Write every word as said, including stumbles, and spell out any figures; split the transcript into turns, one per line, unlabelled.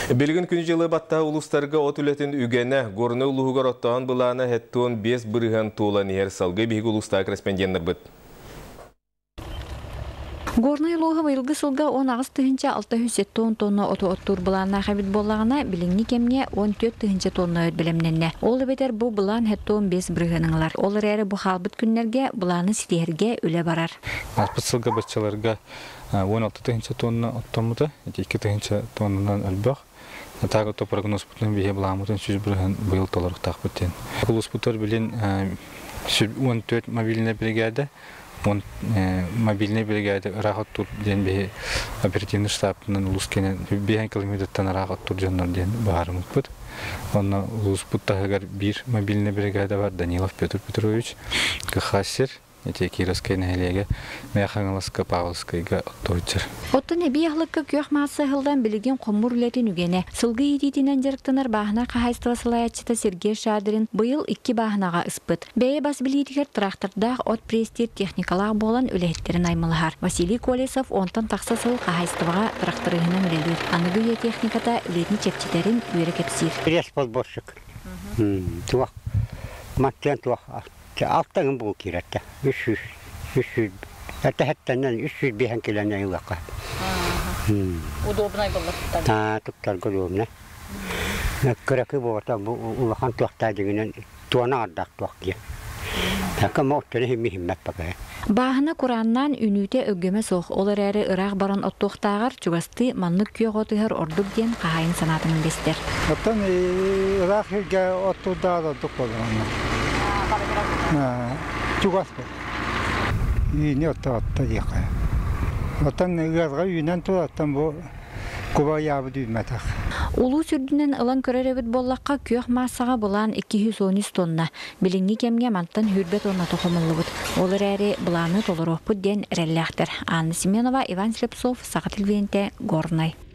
Белгін күн жылы батта улустарга от үлетін үгені горны улуғығар оттаған бұланы хеттуын бес бұрыған туылан ер салғы бейгі улустағы корреспонденттер бұд.
Горный луга вылгы сылга он агыс тыгынча алты жүз сексен тонна оту оттур буланна хабит боллагына билиңни кемне он төрт тыгынча тонна өт билемненне. Ол бетер бу булан хеттон бес бұрыганыңлар. Олар әрі бұ халбыт күннерге буланы сидерге үле барар.
Аспыт сылга баччаларга он алты тыгынча тонна оттомута, эки тыгынча тоннан өлбақ. Тағы то прогноз бұтын бейе бұламытын сүз бұрыған бұйыл толарық тақпыттен. Құлыс бұтыр білін он төрт мобильный бригада, он мобильный бригада рахат тур ден бе оперативный штабынан улус кенен бейен километрден рахат тур жаннар ден бағарымыз бұд. Онна улус бұттағығар бір мобильный бригада бар, Данилов Петр Петрович, Кахасер, эти кировские нәлеге, Механгаласка Павловскайга оттойчыр.
Оттын әбі яғлыққа көк масы ғылдан білген қомыр үлетін үгені. Сылғы ететінен жарықтанар бағына қағайстывасылаятчыта Сергей Шадырин бұйыл икки бағынаға ұспыт. Бәйе бас білетігер трактордақ от престер техникалақ болан өлеттерін аймылығар. Василий Колесов онтан тақса сыл қағайстываға тракторығынан өлелер. Анығы үй техниката өлетні чепчетерін үйері кепсир.
Пресс подборщик. Туақ. Маттен туақ. Алтын бұл керетті. үш жүз. үш жүз. Это хәттәннән үш жүз бейін келәнә юлаққа.
Удобнай болар.
Та, туқтар удобна. Көрәкі боларда улақан туақта дегенен туана ардақ туақ ке. Әкі моқтары хемі-хеммәт бақы.
Бағына Құраннан үнүйте өгіме соқ. Олар әрі ұрақ баран оттуқтағар чугасты манлық күйеғ отығыр ордық ден қағайын санатының бестер.
Оттан ұрақ елге оттудағы тұқ болуғанна. Чугас бұл. Үйіне отта-отта дейқі. Оттан ғазға үйінен тұраттан бұл құба ябы дүймәтіқ.
Улу сүрдінен ылан көреребіт боллаққа күйеқ масаға бұлан эки жүз он үч тонна. Біліңні кемге манттан хүрбет онна тұқымылы бұд. Олар әрі бұланы толыр оқпыд ден рәлләқтір. Анна Семенова, Иван Слепцов, Сақатыл Венте, Горнай.